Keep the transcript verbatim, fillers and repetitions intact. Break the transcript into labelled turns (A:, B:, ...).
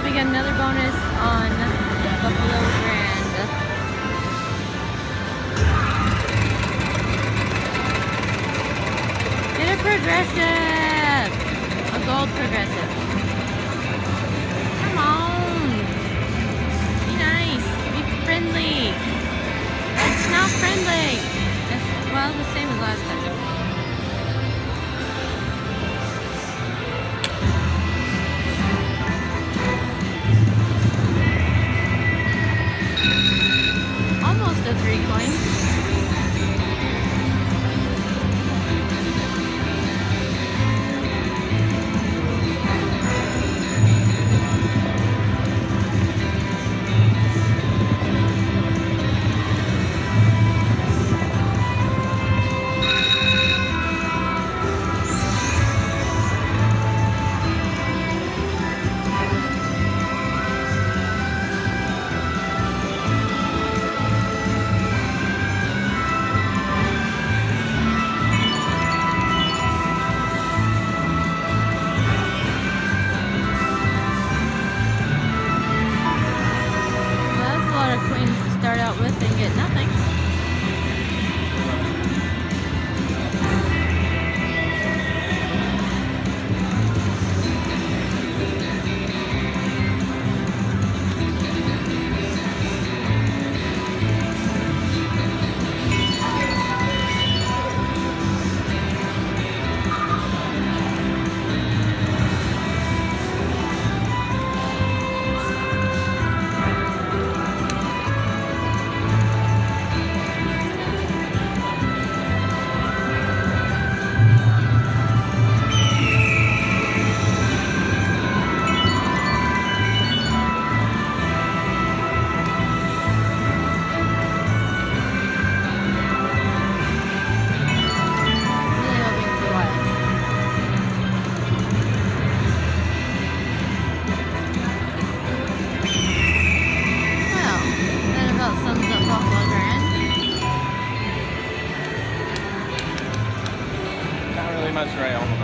A: we get another bonus on Buffalo Grand. Get a progressive! A gold progressive. Come on! Be nice. Be friendly. It's not friendly. It's, well, the same as last time. Almost a three coin. Start out with and get nothing.
B: Much right on.